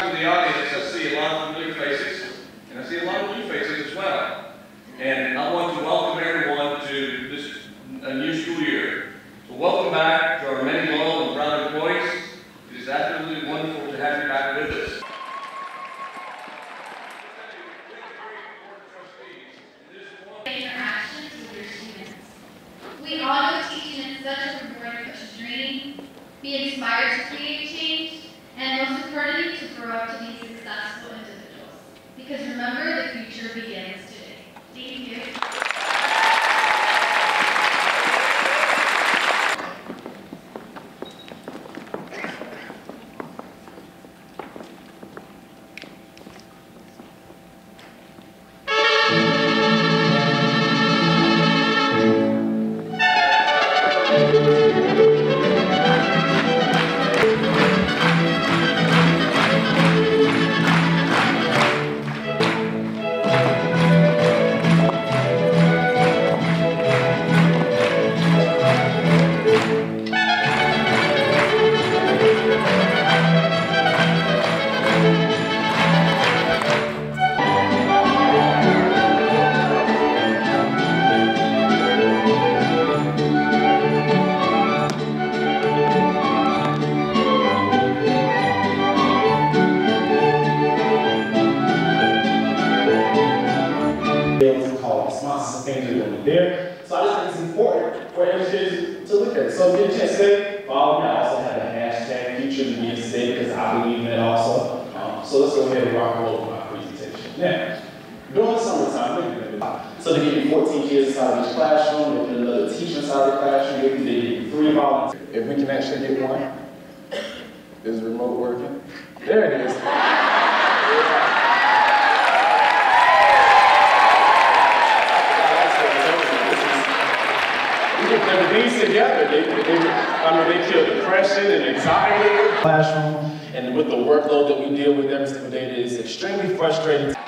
back to the audience, I see a lot of familiar faces, and I see a lot of new faces as well. And I want to welcome everyone to this new school year. So welcome back to our many loyal and proud employees. It is absolutely wonderful to have you back with us. Interactions with your students. We all know teaching is such a rewarding push to dream, be inspired to create change, and most importantly, to grow up to be successful individuals. Because remember, the future begins today. Thank you. There. So I just think it's important for educators to look at it. So if you get a chance today, follow me. I also have a hashtag Future Begins Today because I believe in that also. So let's go ahead and rock and roll with my presentation. Now, during the summertime, so they give you 14 kids inside each classroom, they put another teacher inside the classroom, they give you 3 volunteers. If we can actually get one, is remote working? There it is. These together, they kill depression and anxiety in the classroom, and with the workload that we deal with every single day, it is extremely frustrating.